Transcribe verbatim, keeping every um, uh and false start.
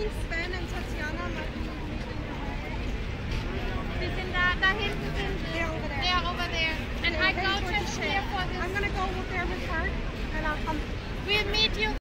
me, Sven and Tatiana might be meeting Wir sind da, da hinten sind sie. They're over there. They're over there. And I They're go heading towards just the here shed. for this. I'm gonna go over there with her and I'll come. We'll meet you